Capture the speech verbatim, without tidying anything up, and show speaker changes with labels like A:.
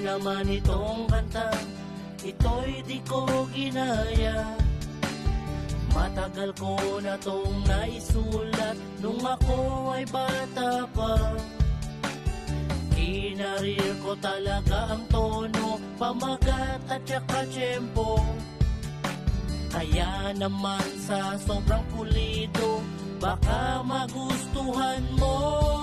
A: naman itong kanta, ito'y di ko ginaya. Matagal ko na tong naisulat nung ako ay bata pa. Kinarir ko talaga ang tono, pamagat at saka tiyempo. Kaya naman sa sobrang pulido, baka magustuhan mo.